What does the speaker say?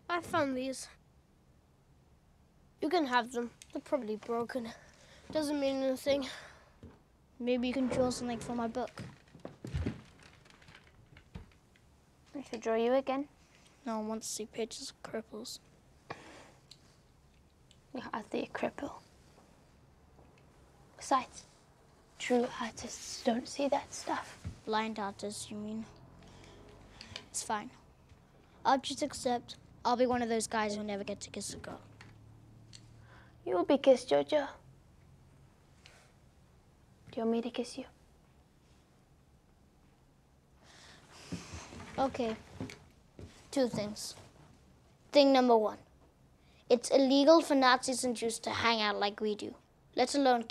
I found these. You can have them. They're probably broken. Doesn't mean anything. Maybe you can draw something for my book. I should draw you again. No one wants to see pictures of cripples. You're hardly a cripple. Besides, true artists don't see that stuff. Blind artists, you mean? It's fine. I'll just accept I'll be one of those guys who never get to kiss a girl. You will be kissed, Jojo. Do you want me to kiss you? Okay. 2 things. Thing number 1. It's illegal for Nazis and Jews to hang out like we do, let alone